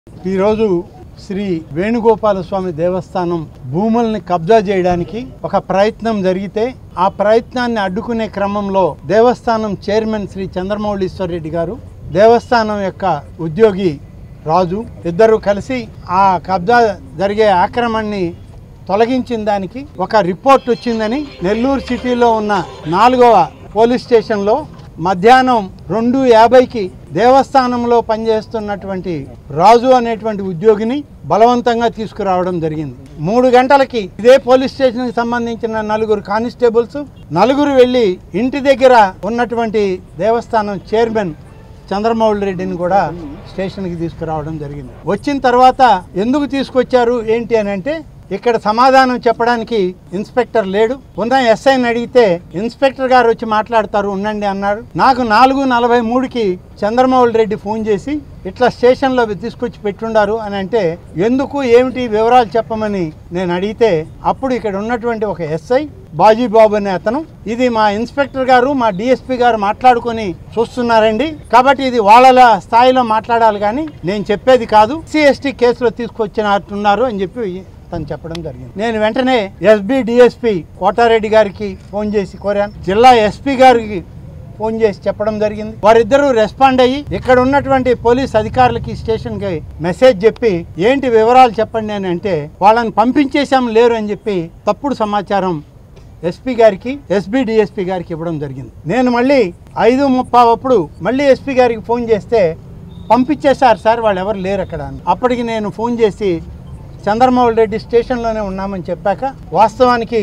ఈరోజు శ్రీ వేణుగోపాల స్వామి దేవస్థానం భూముల్ని కబ్జా చేయడానికి ఒక ప్రయత్నం జరిగితే ఆ ప్రయత్నాన్ని అడ్డుకునే క్రమంలో దేవస్థానం చైర్మన్ శ్రీ చంద్రమౌళీశ్వర్ రెడ్డి గారు, దేవస్థానం యొక్క ఉద్యోగి రాజు ఇద్దరు కలిసి ఆ కబ్జా జరిగే ఆక్రమణని తొలగించిన దానికి ఒక రిపోర్ట్ వచ్చిందని నెల్లూరు సిటీలో ఉన్న 4వ పోలీస్ స్టేషన్లో మధ్యాహ్నం 2:50కి దేవస్థానంలో పనిచేస్తున్నటువంటి రాజు అనేటువంటి ఉద్యోగిని బలవంతంగా తీసుకురావడం జరిగింది. 3 గంటలకి ఇదే పోలీస్ స్టేషన్కి సంబంధించిన 4 కానిస్టేబుల్స్ వెళ్ళి ఇంటి దగ్గర ఉన్నటువంటి దేవస్థానం చైర్మన్ చంద్రమౌళి రెడ్డిని కూడా స్టేషన్కి తీసుకురావడం జరిగింది. వచ్చిన తర్వాత ఎందుకు తీసుకొచ్చారు ఏంటి అని అంటే, ఇక్కడ సమాధానం చెప్పడానికి ఇన్స్పెక్టర్ లేడు. ఉన్న ఎస్ఐని అడిగితే ఇన్స్పెక్టర్ గారు వచ్చి మాట్లాడతారు, ఉండండి అన్నాడు. నాకు 4:43కి చంద్రమౌళి రెడ్డి ఫోన్ చేసి ఇట్లా స్టేషన్లో తీసుకొచ్చి పెట్టుండారు అని అంటే, ఎందుకు ఏమిటి వివరాలు చెప్పమని నేను అడిగితే, అప్పుడు ఇక్కడ ఉన్నటువంటి ఒక ఎస్ఐ బాజీబాబు అనే అతను, ఇది మా ఇన్స్పెక్టర్ గారు మా డిఎస్పీ గారు మాట్లాడుకొని చూస్తున్నారండి, కాబట్టి ఇది వాళ్ళ స్థాయిలో మాట్లాడాలి కానీ నేను చెప్పేది కాదు, SC/ST కేసులో తీసుకొచ్చినట్టున్నారు అని చెప్పి తను చెప్పడం జరిగింది. నేను వెంటనే ఎస్బీ డిఎస్పీ కోటారెడ్డి గారికి ఫోన్ చేసి కోరాను. జిల్లా ఎస్పీ గారికి ఫోన్ చేసి చెప్పడం జరిగింది. వారిద్దరూ రెస్పాండ్ అయ్యి ఇక్కడ ఉన్నటువంటి పోలీస్ అధికారులకి స్టేషన్కి మెసేజ్ చెప్పి ఏంటి వివరాలు చెప్పండి అని అంటే, వాళ్ళని పంపించేశాం లేరు అని చెప్పి తప్పుడు సమాచారం ఎస్పీ గారికి ఎస్బీ డిఎస్పీ గారికి ఇవ్వడం జరిగింది. నేను మళ్ళీ 5:30 అప్పుడు మళ్ళీ ఎస్పీ గారికి ఫోన్ చేస్తే పంపించేశారు సార్, వాళ్ళు ఎవరు లేరు అక్కడ. అప్పటికి నేను ఫోన్ చేసి చంద్రమౌళి రెడ్డి స్టేషన్లోనే ఉన్నామని చెప్పాక, వాస్తవానికి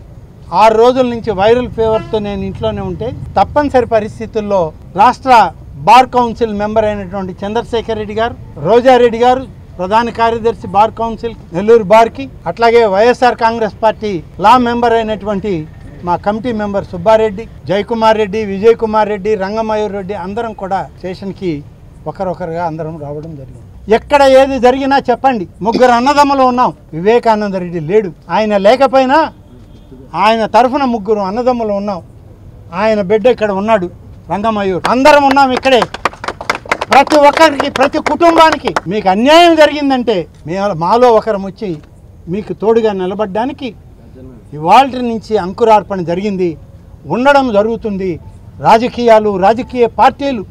6 రోజుల నుంచి వైరల్ ఫీవర్తో నేను ఇంట్లోనే ఉంటే తప్పనిసరి పరిస్థితుల్లో రాష్ట్ర బార్ కౌన్సిల్ మెంబర్ అయినటువంటి చంద్రశేఖర్ రెడ్డి గారు, రోజారెడ్డి గారు ప్రధాన కార్యదర్శి బార్ కౌన్సిల్ నెల్లూరు బార్కి, అట్లాగే YSR Congress party law member అయినటువంటి మా కమిటీ మెంబర్ సుబ్బారెడ్డి, జయకుమార్ రెడ్డి, విజయ్ కుమార్ రెడ్డి, రంగమయూర్ రెడ్డి అందరం కూడా స్టేషన్కి ఒకరొకరుగా అందరం రావడం జరిగింది. ఎక్కడ ఏది జరిగినా చెప్పండి, 3 అన్నదమ్ములు ఉన్నాం. వివేకానంద రెడ్డి లేడు, ఆయన లేకపోయినా ఆయన తరఫున 3 అన్నదమ్ములు ఉన్నాం. ఆయన బిడ్డ ఇక్కడ ఉన్నాడు రంగమయూర్, అందరం ఉన్నాం ఇక్కడే. ప్రతి ఒక్కరికి ప్రతి కుటుంబానికి మీకు అన్యాయం జరిగిందంటే మాలో ఒకరం వచ్చి మీకు తోడుగా నిలబడడానికి ఇవాళ నుంచి అంకురార్పణ జరిగింది, ఉండడం జరుగుతుంది. రాజకీయాలు రాజకీయ పార్టీలు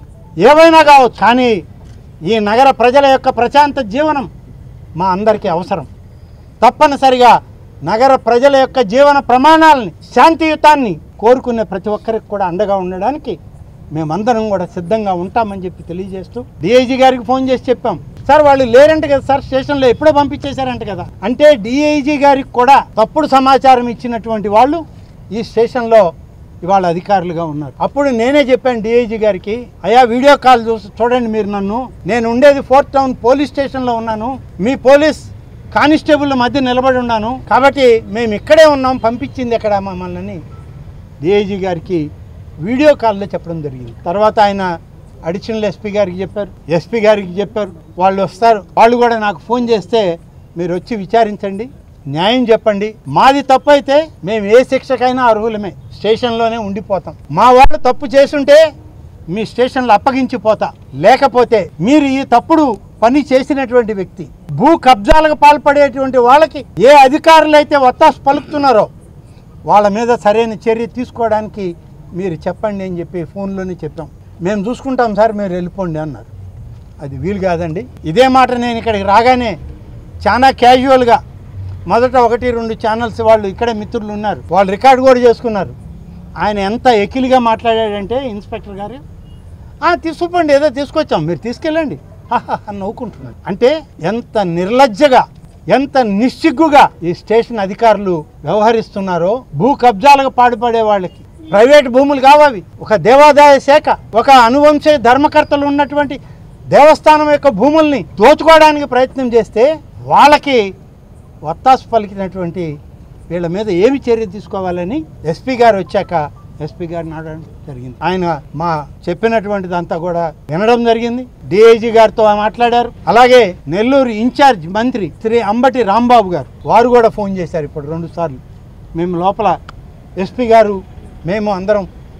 ఏవైనా కావచ్చు, కానీ ఈ నగర ప్రజల యొక్క ప్రశాంత జీవనం మా అందరికీ అవసరం. తప్పనిసరిగా నగర ప్రజల యొక్క జీవన ప్రమాణాలని, శాంతియుతాన్ని కోరుకునే ప్రతి ఒక్కరికి కూడా అండగా ఉండడానికి మేమందరం కూడా సిద్ధంగా ఉంటామని చెప్పి తెలియజేస్తూ డిఐజీ గారికి ఫోన్ చేసి చెప్పాం. సార్ వాళ్ళు లేరంట కదా సార్, స్టేషన్లో ఎప్పుడో పంపించేశారంట కదా అంటే, డిఐజీ గారికి కూడా తప్పుడు సమాచారం ఇచ్చినటువంటి వాళ్ళు ఈ స్టేషన్లో ఇవాళ అధికారులుగా ఉన్నారు. అప్పుడు నేనే చెప్పాను డిఐజీ గారికి, అయ్యా వీడియో కాల్ చూడండి మీరు నన్ను, నేను ఉండేది 4th టౌన్ పోలీస్ స్టేషన్లో ఉన్నాను, మీ పోలీస్ కానిస్టేబుల్ మధ్య నిలబడి ఉన్నాను, కాబట్టి మేము ఇక్కడే ఉన్నాం, పంపించింది ఎక్కడ మమ్మల్ని డిఐజీ గారికి వీడియో కాల్లో చెప్పడం జరిగింది. తర్వాత ఆయన అడిషనల్ ఎస్పీ గారికి చెప్పారు, ఎస్పీ గారికి చెప్పారు, వాళ్ళు వస్తారు. వాళ్ళు కూడా నాకు ఫోన్ చేస్తే మీరు వచ్చి విచారించండి, న్యాయం చెప్పండి, మాది తప్పు అయితే మేము ఏ శిక్షకైనా అర్హులమే, స్టేషన్లోనే ఉండిపోతాం. మా వాళ్ళు తప్పు చేసుంటే మీ స్టేషన్లో అప్పగించిపోతా, లేకపోతే మీరు ఈ తప్పుడు పని చేసినటువంటి వ్యక్తి, భూ కబ్జాలకు పాల్పడేటువంటి వాళ్ళకి ఏ అధికారులు అయితే ఒత్తాసు పలుకుతున్నారో వాళ్ళ మీద సరైన చర్య తీసుకోవడానికి మీరు చెప్పండి అని చెప్పి ఫోన్లోనే చెప్పాం. మేము చూసుకుంటాం సార్, మీరు వెళ్ళిపోండి అన్నారు. అది వీలు కాదండి. ఇదే మాట నేను ఇక్కడికి రాగానే చాలా క్యాజువల్గా మొదట 1-2 ఛానల్స్ వాళ్ళు ఇక్కడే మిత్రులు ఉన్నారు, వాళ్ళు రికార్డు కూడా చేసుకున్నారు. ఆయన ఎంత ఎకిలిగా మాట్లాడాడంటే ఇన్స్పెక్టర్ గారు, తీసుకుపోండి, ఏదో తీసుకొచ్చాం మీరు తీసుకెళ్ళండి అని నవ్వుకుంటున్నాడు. అంటే ఎంత నిర్లజ్జగా, ఎంత నిస్సిగ్గుగా ఈ స్టేషన్ అధికారులు వ్యవహరిస్తున్నారో. భూ కబ్జాలకు పాటుపడే వాళ్ళకి ప్రైవేట్ భూములు కావాలి, ఒక దేవాదాయ శాఖ, ఒక అనువంశ ధర్మకర్తలు ఉన్నటువంటి దేవస్థానం యొక్క భూముల్ని దోచుకోవడానికి ప్రయత్నం చేస్తే వాళ్ళకి ఒత్తాసు పలికినటువంటి వీళ్ళ మీద ఏమి చర్య తీసుకోవాలని ఎస్పీ గారు వచ్చాక ఎస్పీ గారిని అడగడం జరిగింది. ఆయన మా చెప్పినటువంటిదంతా కూడా వినడం జరిగింది. డిఐజీ గారితో మాట్లాడారు. అలాగే నెల్లూరు ఇన్ఛార్జ్ మంత్రి శ్రీ అంబటి రాంబాబు గారు, వారు కూడా ఫోన్ చేశారు ఇప్పుడు 2 సార్లు. మేము లోపల ఎస్పీ గారు మేము అందరం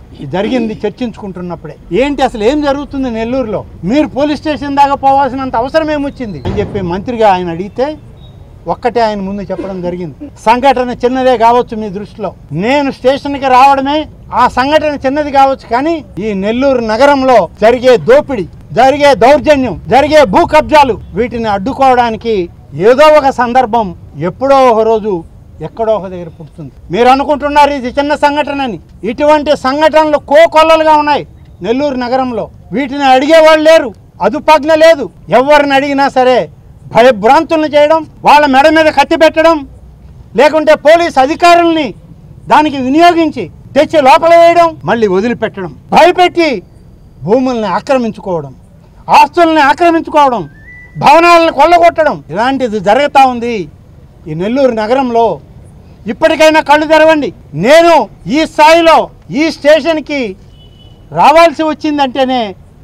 జరిగింది చర్చించుకుంటున్నప్పుడే. ఏంటి అసలు ఏం జరుగుతుంది నెల్లూరులో, మీరు పోలీస్ స్టేషన్ దాకా పోవాల్సినంత అవసరం ఏమొచ్చింది అని చెప్పి మంత్రిగా ఆయన అడిగితే ఒక్కటే ఆయన ముందు చెప్పడం జరిగింది. సంఘటన చిన్నదే కావచ్చు మీ దృష్టిలో, నేను స్టేషన్కి రావడమే ఆ సంఘటన చిన్నది కావచ్చు, కానీ ఈ నెల్లూరు నగరంలో జరిగే దోపిడీ, జరిగే దౌర్జన్యం, జరిగే భూ కబ్జాలు, వీటిని అడ్డుకోవడానికి ఏదో ఒక సందర్భం ఎప్పుడో ఒక రోజు ఎక్కడో ఒక దగ్గర పుడుతుంది. మీరు అనుకుంటున్నారు ఇది చిన్న సంఘటన అని. ఇటువంటి సంఘటనలు కోకొల్లలుగా ఉన్నాయి నెల్లూరు నగరంలో. వీటిని అడిగేవాళ్ళు లేరు, అదుపాజ్ఞ లేదు. ఎవరిని అడిగినా సరే భయభ్రాంతులను చేయడం, వాళ్ళ మెడ మీద కత్తి పెట్టడం, లేకుంటే పోలీస్ అధికారుల్ని దానికి వినియోగించి తెచ్చి లోపల వేయడం, మళ్ళీ వదిలిపెట్టడం, భయపెట్టి భూముల్ని ఆక్రమించుకోవడం, ఆస్తుల్ని ఆక్రమించుకోవడం, భవనాలను కొల్లగొట్టడం, ఇలాంటిది జరుగుతూ ఉంది ఈ నెల్లూరు నగరంలో. ఇప్పటికైనా కళ్ళు తెరవండి. నేను ఈ స్థాయిలో ఈ స్టేషన్కి రావాల్సి వచ్చిందంటేనే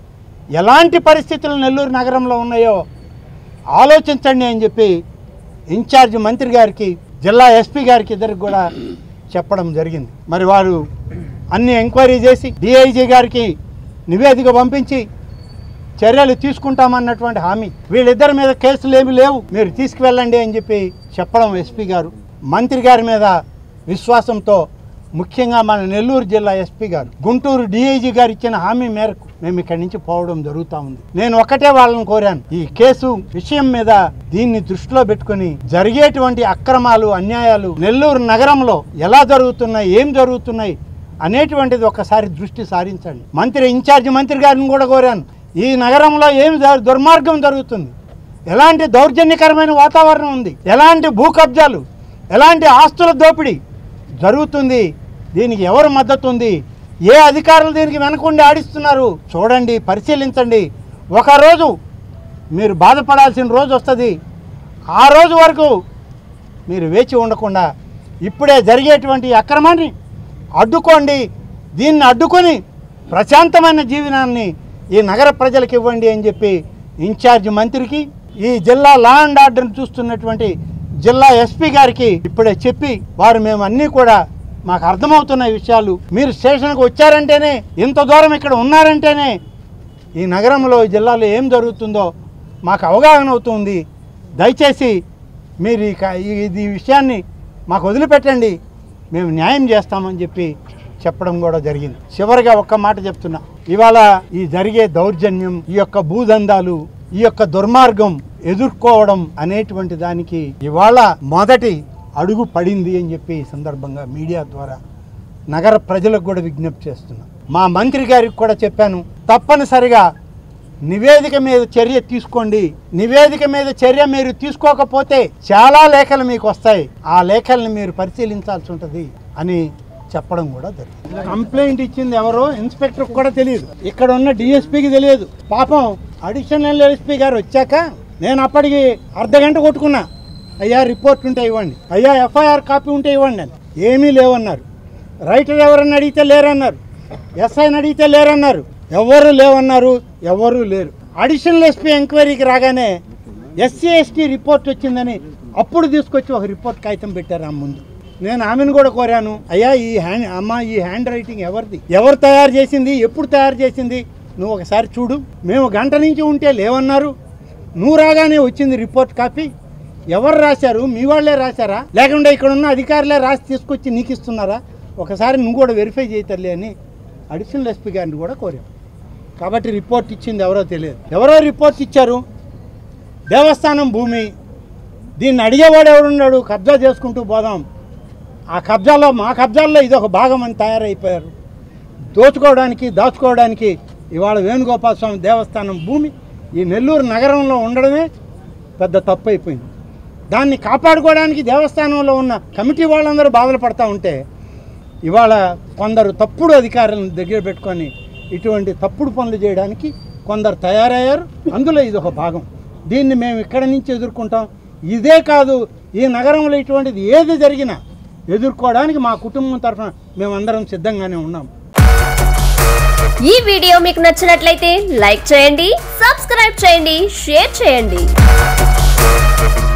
ఎలాంటి పరిస్థితులు నెల్లూరు నగరంలో ఉన్నాయో ఆలోచించండి అని చెప్పి ఇన్ఛార్జ్ మంత్రి గారికి, జిల్లా ఎస్పీ గారికి ఇద్దరికి కూడా చెప్పడం జరిగింది. మరి వారు అన్ని ఎంక్వైరీ చేసి డిఐజీ గారికి నివేదిక పంపించి చర్యలు తీసుకుంటామన్నటువంటి హామీ, వీళ్ళిద్దరి మీద కేసులు ఏమి లేవు, మీరు తీసుకువెళ్ళండి అని చెప్పి చెప్పడం ఎస్పీ గారు. మంత్రి గారి మీద విశ్వాసంతో, ముఖ్యంగా మన నెల్లూరు జిల్లా ఎస్పీ గారు, గుంటూరు డిఐజీ గారు ఇచ్చిన హామీ మేరకు మేము ఇక్కడి నుంచి పోవడం జరుగుతూ ఉంది. నేను ఒక్కటే వాళ్ళని కోరాను, ఈ కేసు విషయం మీద దీన్ని దృష్టిలో పెట్టుకుని జరిగేటువంటి అక్రమాలు, అన్యాయాలు నెల్లూరు నగరంలో ఎలా జరుగుతున్నాయి, ఏం జరుగుతున్నాయి అనేటువంటిది ఒక్కసారి దృష్టి సారించండి. మంత్రి, ఇన్ఛార్జి మంత్రి గారిని కూడా కోరాను, ఈ నగరంలో ఏం దుర్మార్గం జరుగుతుంది, ఎలాంటి దౌర్జన్యకరమైన వాతావరణం ఉంది, ఎలాంటి భూ కబ్జాలు, ఎలాంటి ఆస్తుల దోపిడీ జరుగుతుంది, దీనికి ఎవరు మద్దతు ఉంది, ఏ అధికారులు దీనికి వెనకుండి ఆడిస్తున్నారు చూడండి, పరిశీలించండి. ఒకరోజు మీరు బాధపడాల్సిన రోజు వస్తుంది. ఆ రోజు వరకు మీరు వేచి ఉండకుండా ఇప్పుడే జరిగేటువంటి అక్రమాన్ని అడ్డుకోండి. దీన్ని అడ్డుకొని ప్రశాంతమైన జీవనాన్ని ఈ నగర ప్రజలకు ఇవ్వండి అని చెప్పి ఇన్ఛార్జ్ మంత్రికి, ఈ జిల్లా లా అండ్ ఆర్డర్ని చూస్తున్నటువంటి జిల్లా ఎస్పీ గారికి ఇప్పుడే చెప్పి, వారు మేము అన్నీ కూడా మాకు అర్థమవుతున్న విషయాలు, మీరు స్టేషన్కి వచ్చారంటేనే, ఇంత దూరం ఇక్కడ ఉన్నారంటేనే ఈ నగరంలో, ఈ జిల్లాలో ఏం జరుగుతుందో మాకు అవగాహన అవుతుంది. దయచేసి మీరు ఈ విషయాన్ని మాకు వదిలిపెట్టండి, మేము న్యాయం చేస్తామని చెప్పి చెప్పడం కూడా జరిగింది. చివరిగా ఒక్క మాట చెప్తున్నా, ఇవాళ ఈ జరిగే దౌర్జన్యం, ఈ యొక్క భూదందాలు, ఈ యొక్క దుర్మార్గం ఎదుర్కోవడం అనేటువంటి దానికి ఇవాళ మొదటి అడుగు పడింది అని చెప్పి ఈ సందర్భంగా మీడియా ద్వారా నగర ప్రజలకు కూడా విజ్ఞప్తి చేస్తున్నాం. మా మంత్రి గారికి కూడా చెప్పాను, తప్పనిసరిగా నివేదిక మీద చర్య తీసుకోండి. నివేదిక మీద చర్య మీరు తీసుకోకపోతే చాలా లేఖలు మీకు వస్తాయి, ఆ లేఖల్ని మీరు పరిశీలించాల్సి ఉంటుంది అని చెప్పడం కూడా జరిగింది. కంప్లైంట్ ఇచ్చింది ఎవరో ఇన్స్పెక్టర్ కూడా తెలియదు, ఇక్కడ ఉన్న డిఎస్పీకి తెలియదు. పాపం అడిషనల్ ఎస్పీ గారు వచ్చాక నేను అప్పటికి అర్ధగంట కొట్టుకున్నా, అయ్యా రిపోర్ట్ ఉంటే ఇవ్వండి, అయ్యా ఎఫ్ఐఆర్ కాపీ ఉంటే ఇవ్వండి అని. ఏమీ లేవన్నారు. రైటర్ ఎవరన్నా అడిగితే లేరన్నారు, ఎస్ఐని అడిగితే లేరన్నారు, ఎవరు లేవన్నారు, ఎవరు లేరు. అడిషనల్ ఎస్పీ ఎంక్వైరీకి రాగానే ఎస్సీ ఎస్టీ రిపోర్ట్ వచ్చిందని అప్పుడు తీసుకొచ్చి ఒక రిపోర్ట్ కాగితం పెట్టారు ఆ ముందు. నేను ఆమెను కూడా కోరాను, అయ్యా ఈ హ్యాండ్ రైటింగ్ ఎవరిది, ఎవరు తయారు చేసింది, ఎప్పుడు తయారు చేసింది, నువ్వు ఒకసారి చూడు. మేము గంట నుంచి ఉంటే లేవన్నారు, నువ్వు రాగానే వచ్చింది రిపోర్ట్ కాపీ. ఎవరు రాశారు, మీ వాళ్ళే రాశారా, లేకుంటే ఇక్కడ ఉన్న అధికారులే రాసి తీసుకొచ్చి నీకు ఇస్తున్నారా, ఒకసారి నువ్వు కూడా వెరిఫై చేయతలే అని అడిషనల్ ఎస్పీ గారిని కూడా కోరాం. కాబట్టి రిపోర్ట్ ఇచ్చింది ఎవరో తెలియదు, ఎవరో రిపోర్ట్ ఇచ్చారు. దేవస్థానం భూమి, దీన్ని అడిగేవాడు ఎవడున్నాడు, కబ్జా చేసుకుంటూ పోదాం, ఆ కబ్జాలో మా కబ్జాల్లో ఇదొక భాగం అని తయారైపోయారు. దోచుకోవడానికి, దాచుకోవడానికి ఇవాళ వేణుగోపాల స్వామి దేవస్థానం భూమి ఈ నెల్లూరు నగరంలో ఉండడమే పెద్ద తప్పు అయిపోయింది. దాన్ని కాపాడుకోవడానికి దేవస్థానంలో ఉన్న కమిటీ వాళ్ళందరూ బాధలు పడుతూ ఉంటే, ఇవాళ కొందరు తప్పుడు అధికారులను దగ్గర పెట్టుకొని ఇటువంటి తప్పుడు పనులు చేయడానికి కొందరు తయారయ్యారు. అందులో ఇది ఒక భాగం. దీన్ని మేము ఇక్కడి నుంచి ఎదుర్కొంటాం. ఇదే కాదు, ఈ నగరంలో ఇటువంటిది ఏది జరిగినా ఎదుర్కోవడానికి మా కుటుంబం తరఫున మేమందరం సిద్ధంగానే ఉన్నాం. ఈ వీడియో మీకు నచ్చినట్లయితే లైక్ చేయండి, సబ్స్క్రైబ్ చేయండి, షేర్ చేయండి.